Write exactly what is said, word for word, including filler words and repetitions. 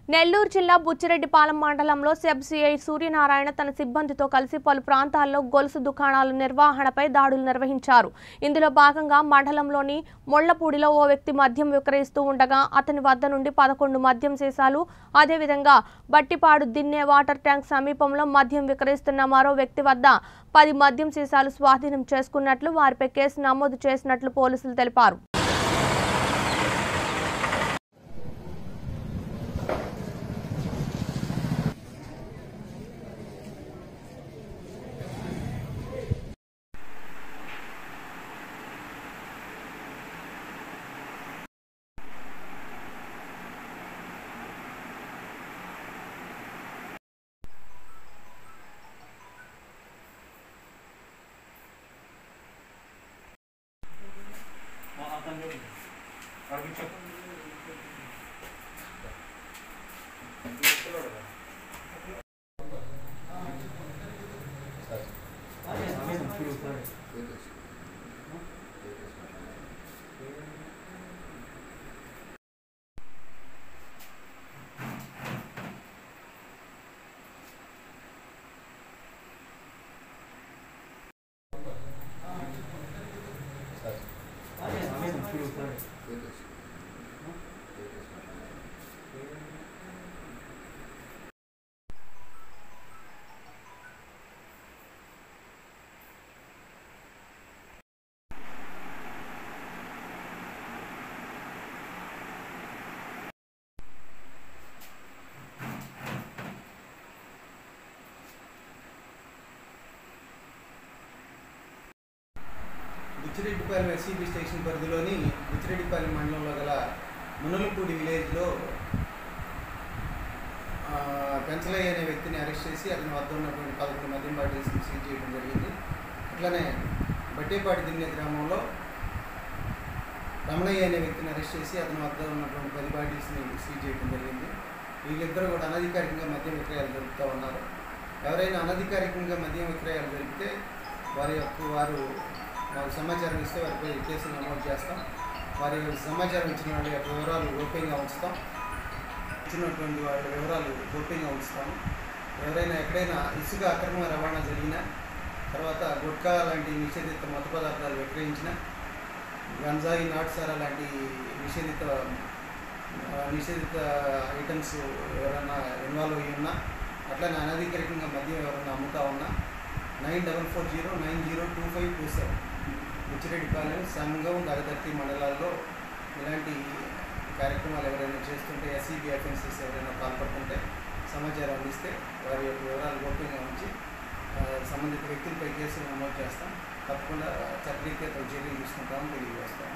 నెల్లూరు జిల్లా బుచ్చిరెడ్డిపాలెం మండలంలో sub CI Suryanarayana తన సిబ్బందితో కలిసి పలు ప్రాంతాల్లో గొలుసు దుకాణాల నిర్వహణపై దాడులు నిర్వహించారు. ఇందులో భాగంగా మండలంలోని మొళ్లపూడిలో ఓ వ్యక్తి మద్యం విక్రయిస్తూ ఉండగా అతని వద్ద నుండి పదకొండు మద్యం సీసాలు, అదేవిధంగా బట్టిపాడు దిన్నే వాటర్ ట్యాంక్ సమీపంలో మద్యం విక్రయిస్తున్న మరో వ్యక్తి వద్ద పది మద్యం సీసాలు స్వాధీనం చేసుకున్నట్లు, వారిపై కేసు నమోదు చేసినట్లు పోలీసులు తెలిపారు. బుచ్చిరెడ్డిపాలెం ఎస్సీబీ స్టేషన్ పరిధిలోని బుచ్చిరెడ్డిపాలెం మండలంలో గల మునలపూడి విలేజ్లో పెంచలయ్య అనే వ్యక్తిని అరెస్ట్ చేసి అతని వద్ద ఉన్నటువంటి పదకొండు మద్యం బాటిల్స్ని సీజ్ చేయడం జరిగింది. అట్లనే బట్టేపాటి దిన్నే గ్రామంలో రమణయ్య అనే వ్యక్తిని అరెస్ట్ చేసి అతని వద్ద ఉన్నటువంటి పది బాటిల్స్ని సీజ్ చేయడం జరిగింది. వీళ్ళిద్దరూ కూడా అనధికారికంగా మద్యం విక్రయాలు జరుపుతూ ఉన్నారు. ఎవరైనా అనధికారికంగా మద్యం విక్రయాలు జరిపితే వారి యొక్క వారు మాకు సమాచారం ఇస్తే వారిపై కేసులు నమోదు చేస్తాం. వారి సమాచారం ఇచ్చిన వాళ్ళ యొక్క వివరాలు గోప్యంగా ఉంచుతాం. ఇచ్చినటువంటి వాళ్ళ వివరాలు గోప్యంగా ఉంచుతాము. ఎవరైనా ఎక్కడైనా ఇసుక అక్రమ రవాణా జరిగినా, తర్వాత గుట్కా లాంటి నిషేధిత మత్తు పదార్థాలు విక్రయించిన, గంజాయి, నాటుసారా లాంటి నిషేధిత నిషేధిత ఐటమ్స్ ఎవరైనా ఇన్వాల్వ్ అయ్యి ఉన్నా, అట్లనే అనధికారికంగా మద్యం ఎవరైనా అమ్ముతా ఉన్నా nine double four zero nine zero two five two seven Buchireddypalem, Sangam, Dagadarthi మండలాల్లో ఇలాంటి కార్యక్రమాలు ఎవరైనా చేస్తుంటే, ఎస్సీబీ అఫెన్సెస్ ఎవరైనా పాల్పడుతుంటే సమాచారం అందిస్తే వారి యొక్క వివరాలు గోప్యంగా ఉంచి సంబంధిత వ్యక్తులపై కేసులు నమోదు చేస్తాం. తప్పకుండా చట్టరీత్యా చర్యలు తీసుకుంటామని తెలియజేస్తాం.